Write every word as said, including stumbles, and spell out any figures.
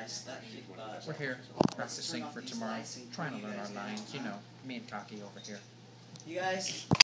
We're here practicing for tomorrow, trying to learn our lines. You know, me and Cocky over here. You guys.